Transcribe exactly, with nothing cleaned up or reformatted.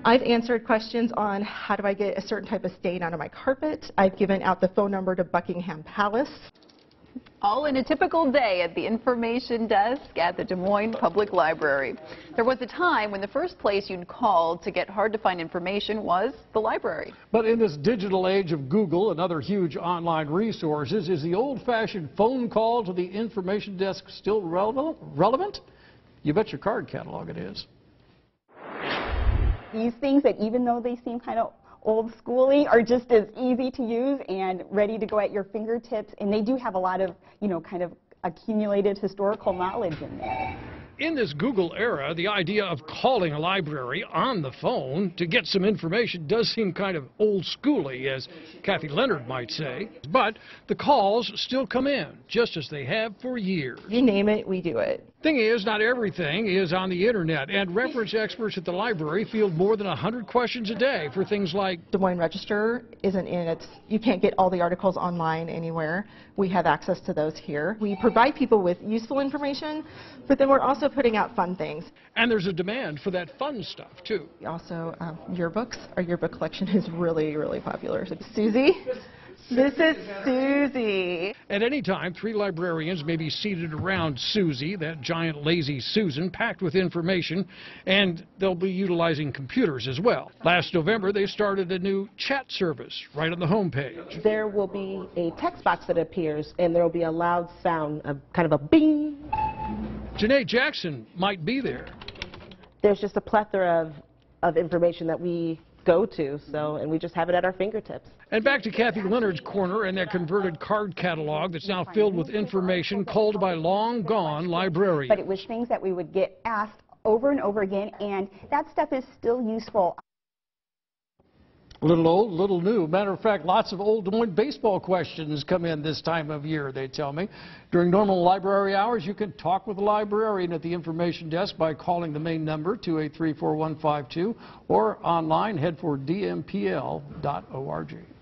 I've answered questions on how do I get a certain type of stain out of my carpet. I've given out the phone number to Buckingham Palace. All in a typical day at the information desk at the Des Moines Public Library. There was a time when the first place you'd call to get hard-to-find information was the library. But in this digital age of Google and other huge online resources, is the old-fashioned phone call to the information desk still relevant? relevant? You bet your card catalog it is. These things that, even though they seem kind of old schooly, are just as easy to use and ready to go at your fingertips, and they do have a lot of, you know, kind of accumulated historical knowledge in there. In this Google era, the idea of calling a library on the phone to get some information does seem kind of old schooly, as Kathy Leonard might say. But the calls still come in, just as they have for years. You name it, we do it. Thing is, not everything is on the internet, and reference experts at the library field more than one hundred questions a day for things like Des Moines Register isn't in it. You can't get all the articles online anywhere. We have access to those here. We provide people with useful information, but then we're also putting out fun things. And there's a demand for that fun stuff, too. Also, um, yearbooks. Our yearbook collection is really, really popular. So, Susie? This is Susie. At any time, three librarians may be seated around Susie, that giant lazy Susan, packed with information, and they'll be utilizing computers as well. Last November, they started a new chat service right on the homepage. There will be a text box that appears, and there will be a loud sound, of kind of a bing. Janae Jackson might be there. There's just a plethora of, of information that we go to, so, and we just have it at our fingertips. And back to Kathy Leonard's corner and that converted card catalog that's now filled with information culled by long-gone librarians. But it was things that we would get asked over and over again, and that stuff is still useful. Little old, little new. Matter of fact, lots of old Des Moines baseball questions come in this time of year, they tell me. During normal library hours, you can talk with a librarian at the information desk by calling the main number, two eight three, four one five two, or online, head for D M P L dot org.